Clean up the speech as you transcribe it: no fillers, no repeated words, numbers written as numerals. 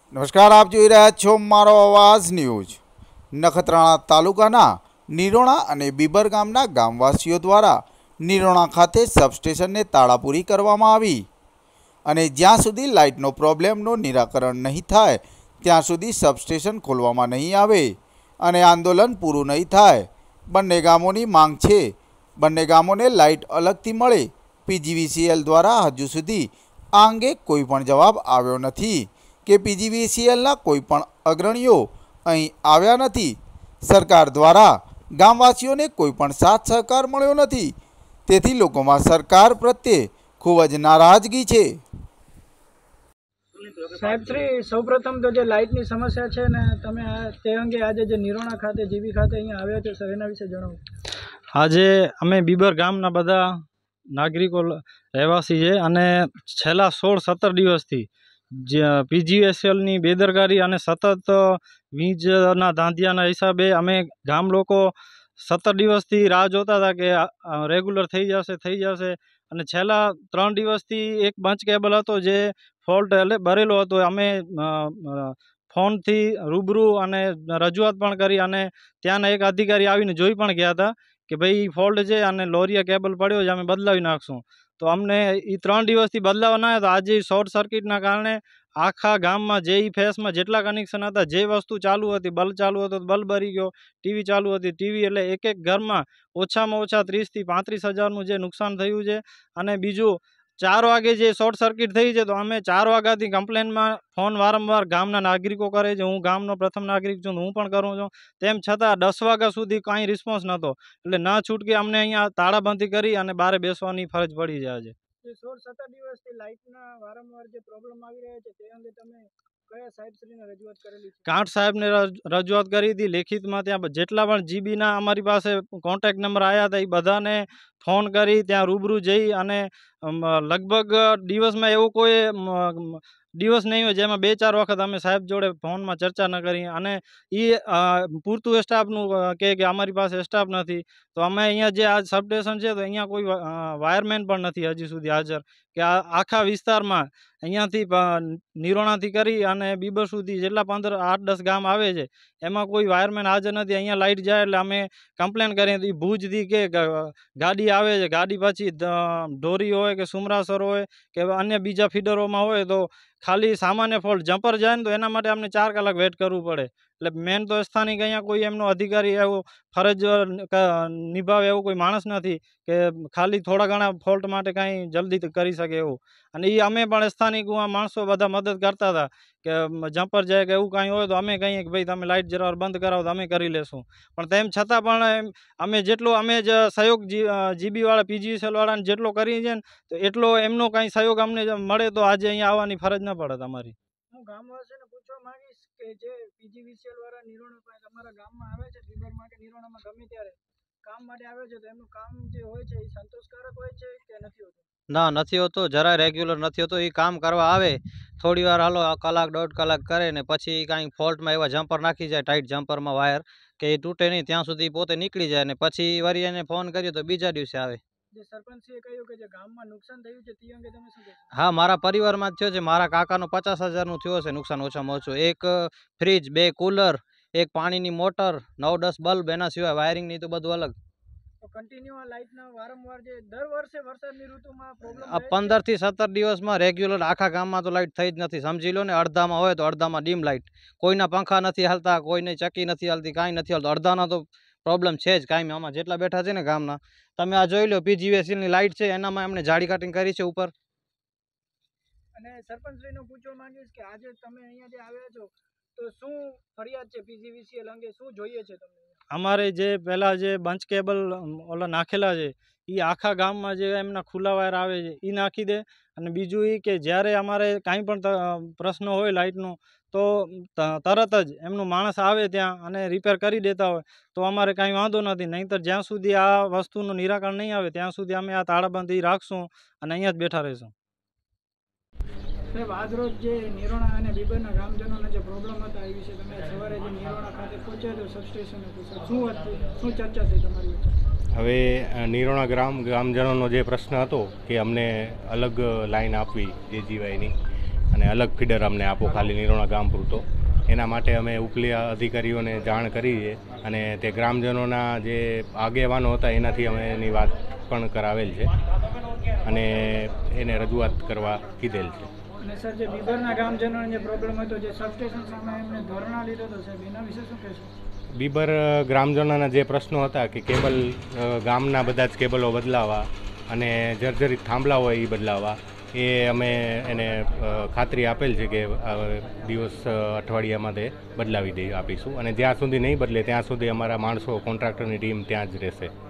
નમસ્કાર, આપ જોઈ રહ્યા છો મારો અવાજ ન્યૂઝ। નખત્રાણા તાલુકાના નિરોણા અને બીબર ગામના ગામવાસીઓ દ્વારા નિરોણા ખાતે સબસ્ટેશનને તાળાપુરી કરવામાં આવી અને જ્યાં સુધી લાઇટનો પ્રોબ્લેમનું નિરાકરણ નહીં થાય ત્યાં સુધી સબસ્ટેશન ખોલવામાં નહીં આવે અને આંદોલન પૂરું નહીં થાય। બંને ગામોની માંગ છે બંને ગામોને લાઇટ અલગથી મળે। પીજીવીસીએલ દ્વારા હજુ સુધી આ અંગે કોઈ પણ જવાબ આવ્યો નથી કે પીજીવીસીએલના કોઈપણ અગ્રણીઓ અહીં આવ્યા નથી। સરકાર દ્વારા ગામવાસીઓને કોઈપણ સાથ સહકાર મળ્યો નથી, તેથી લોકોમાં સરકાર પ્રત્યે ખૂબ જ નારાજગી છે। સાહેબ શ્રી, સૌપ્રથમ તો જે લાઇટની સમસ્યા છે ને, તમે તે અંગે આજે જે નિરોણા ખાતે જીબી ખાતે અહીંયા આવ્યા છો સર, એના વિશે જણાવો। આજે અમે બીબર ગામના બધા નાગરિકો રહેવાસી છે અને છેલ્લા 16-17 દિવસથી પીજીવીસીએલની બેદરકારી અને સતત વીજના ધાંધિયાના હિસાબે અમે ગામ લોકો 17 દિવસથી રાહ જોતા હતા કે રેગ્યુલર થઈ જશે અને છેલ્લા 3 દિવસથી એક બંચ કેબલ હતો જે ફોલ્ટ ભરેલો હતો। અમે ફોનથી રૂબરૂ અને રજૂઆત પણ કરી અને ત્યાંના એક અધિકારી આવીને જોઈ પણ ગયા હતા કે ભાઈ ફોલ્ટ છે અને લોરિયા કેબલ પડ્યો છે, અમે બદલાવી નાખશું। તો અમને એ 3 દિવસથી બદલાવા ના હતા। આજે શોર્ટ સર્કિટના કારણે આખા ગામમાં જે ફેસમાં જેટલા કનેક્શન હતા, જે વસ્તુ ચાલુ હતી, બલ્બ ચાલુ હતો બલ્બ બળી ગયો, ટીવી ચાલુ હતી ટીવી, એટલે એક ઘરમાં ઓછામાં ઓછા 30,000 થી 35,000નું જે નુકસાન થયું છે। અને બીજું 4 વાગે જે શોર્ટ સર્કિટ થઈ છે તો અમે 4 વાગ્યાથી કમ્પ્લેનમાં ફોન વારંવાર ગામના નાગરિકો કરે છે। હું ગામનો પ્રથમ નાગરિક છું, હું પણ કરું છું, તેમ છતાં 10 વાગ્યા સુધી કાંઈ રિસ્પોન્સ નહોતો, એટલે ન છૂટકે અમને અહીંયા તાળાબંધી કરી અને બહાર બેસવાની ફરજ પડી છે। આજે 16-17 દિવસથી લાઇટના વારંવાર જે પ્રોબ્લેમ આવી રહ્યા છે તે અંગે તમે કયા સાહેબશ્રીને રજૂઆત કરેલી છે? કાંઠ સાહેબને રજૂઆત કરી હતી લેખિતમાં। ત્યાં જેટલા પણ જીબીના અમારી પાસે કોન્ટેક્ટ નંબર આવ્યા હતા એ બધાને ફોન કરી ત્યાં રૂબરૂ જઈ અને લગભગ દિવસમાં એવું કોઈ દિવસ નહીં હોય જેમાં 2-4 વખત અમે સાહેબ જોડે ફોનમાં ચર્ચા ન કરી અને એ પૂરતું સ્ટાફનું કે અમારી પાસે સ્ટાફ નથી। તો અમે અહીંયા જે આ સબસ્ટેશન છે તો અહીંયા કોઈ વાયરમેન પણ નથી હજી સુધી હાજર કે આખા વિસ્તારમાં અહીંયાથી નિરોણાથી કરી અને બીબર સુધી જેટલા 8-10 ગામ આવે છે એમાં કોઈ વાયરમેન હાજર નથી। અહીંયા લાઇટ જાય એટલે અમે કમ્પ્લેન કરીએ તો ભુજથી કે ગાડી આવે છે, ગાડી પછી ઢોરી હોય કે સુમરાસર હોય કે અન્ય બીજા ફીડરોમાં હોય તો ખાલી સામાન્ય ફોલ્ટ જમ્પર જાય ને તો એના માટે અમને 4 કલાક વેઇટ કરવું પડે। એટલે મેન તો સ્થાનિક અહીંયા કોઈ એમનો અધિકારી એવો ફરજ નિભાવે એવો કોઈ માણસ નથી કે ખાલી થોડા ઘણા ફોલ્ટ માટે કાંઈ જલ્દી કરી શકે એવું। અને એ અમે પણ સ્થાનિક માણસો બધા મદદ કરતા હતા કે જમ્પર જાય કે એવું કાંઈ હોય તો અમે કહીએ કે ભાઈ તમે લાઇટ જરા બંધ કરાવો તો અમે કરી લેશું, પણ તેમ છતાં પણ અમે જ સહયોગ જીબીવાળા પીજીવીસીએલવાળાને જેટલો કરીએ છીએ ને તો એટલો એમનો કાંઈ સહયોગ અમને મળે તો આજે અહીંયા આવવાની ફરજ ન પડે તમારી। હું ગામવાસીને પૂછવા માંગીશ કે જે પીજીવીસીએલ વાળા નિરોણા પાસે તમારા ગામમાં આવે છે, બીબરમાં કે નિરોણામાં ગમે ત્યારે કામ માટે આવે છે, તો એમનું કામ જે હોય છે એ સંતોષકારક હોય છે કે નથી હોતું? ના, નથી હોતો, જરાય રેગ્યુલર નથી હોતો। એ કામ કરવા આવે થોડી વાર હાલો કલાક 1.5 કલાક કરે ને પછી કાંઈ ફોલ્ટમાં એવા જમ્પર નાખી જાય, ટાઈટ જમ્પરમાં વાયર કે એ તૂટે નહીં ત્યાં સુધી પોતે નીકળી જાય ને પછી વળી એને ફોન કર્યો તો બીજા દિવસે આવે। જે સરપંચશ્રીએ કહ્યું કે જે ગામમાં નુકસાન થયું છે તે અંગે તમે શું કહેશો? હા, મારા પરિવારમાં જ થયો છે। મારા કાકાનો 50,000નું થયો છે નુકસાન ઓછામાં ઓછું। એક ફ્રીજ, 2 કુલર, એક પાણીની મોટર, 9-10 બલ્બ, એના સિવાય વાયરિંગની તો બધું અલગ। તો કન્ટિન્યુ આ લાઇટના વારંવાર જે દર વર્ષે વરસાદની ઋતુમાં પ્રોબ્લેમ 15 થી 17 દિવસમાં રેગ્યુલર આખા ગામમાં તો લાઇટ થઈ જ નથી। સમજી લો ને, અડધામાં હોય તો અડધામાં ડીમ લાઇટ, કોઈના પંખા નથી હાલતા, કોઈને ચક્કી નથી હાલતી, કાંઈ નથી હાલતું, અડધાના તો પ્રોબ્લેમ છે જ કાંઈ। આમાં જેટલા બેઠા છે ને ગામના, તમે આ જોઈ લો પીજીવીસીએલની લાઇટ છે એનામાં એમને જાળી કટિંગ કરી છે ઉપર। અને સરપંચશ્રીને પૂછવા માંગીશ કે આજે તમે અહીંયા જે આવ્યા છો તો શું ફરિયાદ છે પીજીવીસીએલ અંગે, શું જોઈએ છે તમને? અમારે જે પહેલાં જે બંચ કેબલ ઓલા નાખેલા છે એ આખા ગામમાં જે એમના ખુલ્લા વાયર આવે છે એ નાખી દે। અને બીજું એ કે જ્યારે અમારે કાંઈ પણ પ્રશ્ન હોય લાઇટનો તો તરત જ એમનું માણસ આવે ત્યાં અને રિપેર કરી દેતા હોય તો અમારે કાંઈ વાંધો નથી। નહીંતર જ્યાં સુધી આ વસ્તુનું નિરાકરણ નહીં આવે ત્યાં સુધી અમે આ તાળાબંધી રાખશું અને અહીંયા જ બેઠા રહીશું। સાહેબ, આજરોજ જે નિરોણા અને બીબરના ગામજનોના જે પ્રોબ્લેમ હતા એ વિશે તમે સવારે જે નિરોણા ખાતે પહોંચ્યા છો સબસ્ટેશને, શું ચર્ચા થઈ તમારી વચ્ચે? હવે નિરોણા ગામજનોનો જે પ્રશ્ન હતો કે અમને અલગ લાઈન આપવી જેજીવાયની, અને અલગ ફીડર અમને આપો ખાલી નિરોણા ગામ પૂરતો. એના માટે અમે ઉપલી અધિકારીઓને જાણ કરી છે અને તે ગ્રામજનોના જે આગેવાનો હતા એનાથી અમે એની વાત પણ કરાવેલ છે અને એને રજૂઆત કરવા કીધેલ છે. અને સર જે બીબરના ગામજનોને જે પ્રોબ્લેમ હતો, જે સબસ્ટેશન સામે એમને ધરણા લીધો હતો સાહેબ, એના વિશે શું કહેશો? બીબર ગ્રામજનોના જે પ્રશ્નો હતા કે કેબલ ગામના બધા જ કેબલો બદલાવા અને જર્જરિત થાંભલા હોય એ બદલાવા, એ અમે એને ખાતરી આપેલ છે કે દિવસ અઠવાડિયામાં તે બદલાવી આપીશું અને જ્યાં સુધી નહીં બદલે ત્યાં સુધી અમારા માણસો કોન્ટ્રાક્ટરની ટીમ ત્યાં જ રહેશે.